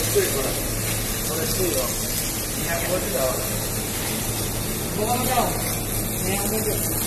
低いこれ。これ低いよ。250だわ。5番じゃん。250。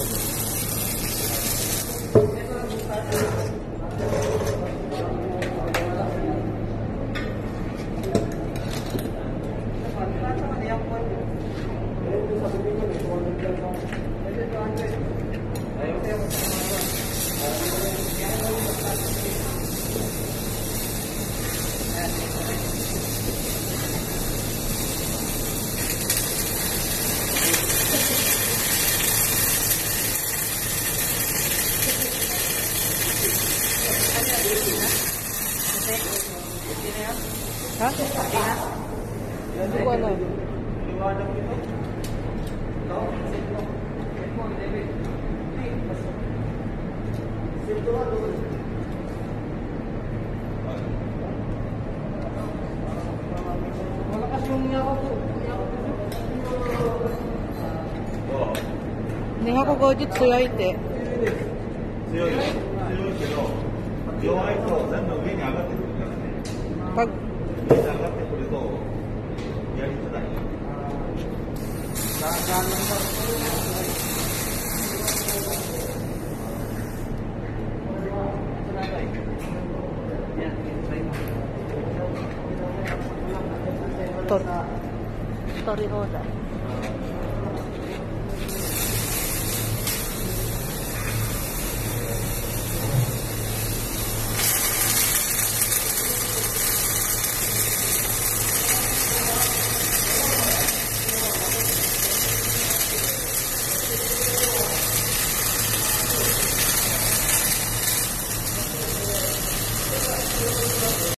Hah? Hindi ko alam. Malakas yung niya ko. Hindi nga ko gojit suya ite. 強いけど、弱いと全部上に上がってくるからね。上に上がってくるとやりづらい。 取り放題。